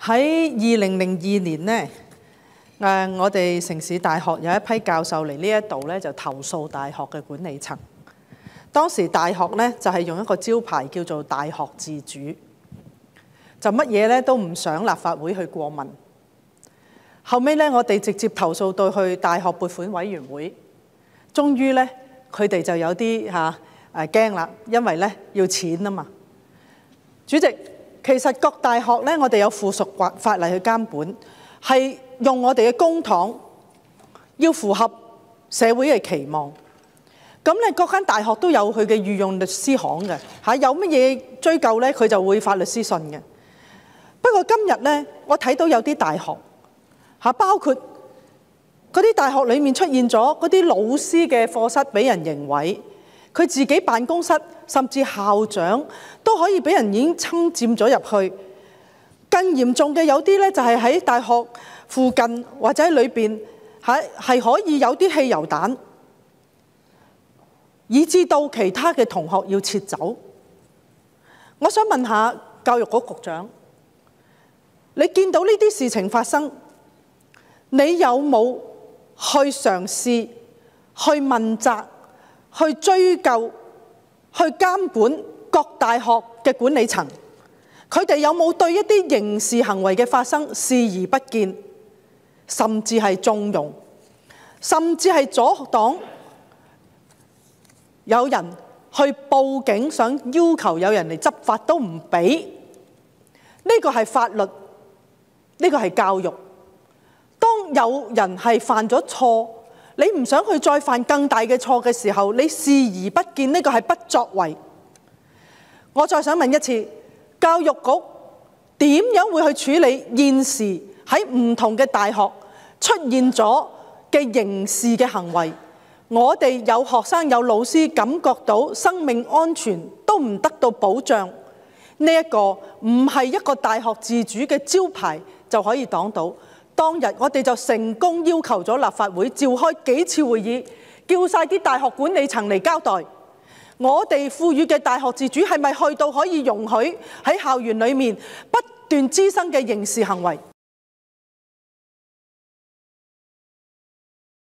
喺2002年呢，我哋城市大學有一批教授嚟呢一度咧，就投訴大學嘅管理層。當時大學咧就係用一個招牌叫做大學自主，就乜嘢咧都唔想立法會去過問。後尾咧，我哋直接投訴到去大學撥款委員會，終於咧佢哋就有啲驚啦，因為咧要錢啊嘛。主席，其實各大學咧，我哋有附屬法例去監管，係用我哋嘅公帑，要符合社會嘅期望。咁咧，各間大學都有佢嘅御用律師行嘅，有乜嘢追究咧，佢就會發律師信嘅。不過今日咧，我睇到有啲大學包括嗰啲大學裡面出現咗嗰啲老師嘅課室俾人刑毀，佢自己辦公室甚至校長都可以俾人已經侵佔咗入去。更嚴重嘅有啲咧，就係喺大學附近或者裏邊係可以有啲汽油彈，以致到其他嘅同學要撤走。我想問下教育局局長，你見到呢啲事情發生，你有冇去嘗試去問責、去追究、去監管各大學嘅管理層？佢哋有冇對一啲刑事行為嘅發生視而不見，甚至係縱容，甚至係阻擋有人去報警，想要求有人嚟執法都唔俾？呢個係法律，呢個係教育。當有人係犯咗錯，你唔想去再犯更大嘅錯嘅時候，你視而不見，呢個係不作為。我再想問一次，教育局點樣會去處理現時喺唔同嘅大學出現咗嘅刑事嘅行為？我哋有學生有老師感覺到生命安全都唔得到保障，呢一個唔係一個大學自主嘅招牌就可以擋到。當日我哋就成功要求咗立法會召開幾次會議，叫晒啲大學管理層嚟交代，我哋賦予嘅大學自主係咪去到可以容許喺校園裡面不斷滋生嘅刑事行為？